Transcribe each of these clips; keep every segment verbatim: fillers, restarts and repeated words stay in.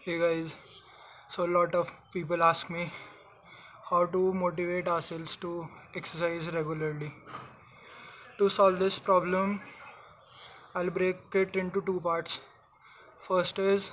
Hey guys, so a lot of people ask me how to motivate ourselves to exercise regularly. To solve this problem, I'll break it into two parts. First is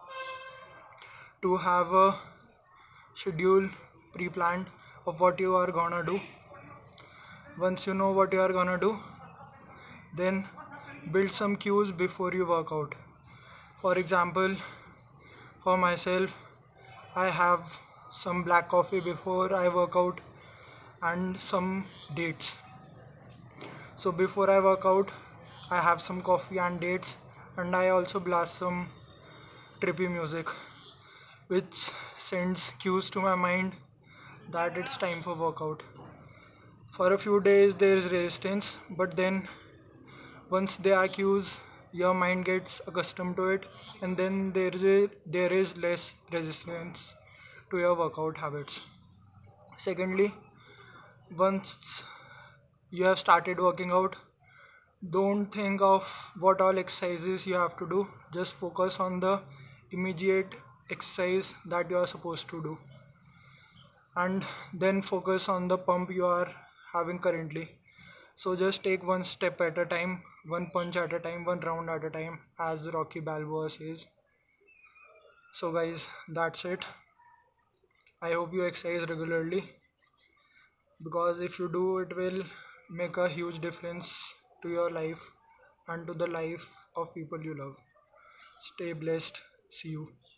to have a schedule pre-planned of what you are gonna do. Once you know what you are gonna do, then build some cues before you work out. For example, for myself, I have some black coffee before I work out and some dates. So before I work out, I have some coffee and dates, and I also blast some trippy music, which sends cues to my mind that it's time for workout. For a few days, there is resistance, but then once there are cues, your mind gets accustomed to it, and then there is a, there is less resistance to your workout habits. Secondly, once you have started working out, don't think of what all exercises you have to do. Just focus on the immediate exercise that you are supposed to do, and then focus on the pump you are having currently. So just take one step at a time, one punch at a time, one round at a time, as Rocky Balboa says. So, guys, that's it. I hope you exercise regularly, because if you do, it will make a huge difference to your life and to the life of people you love. Stay blessed. See you.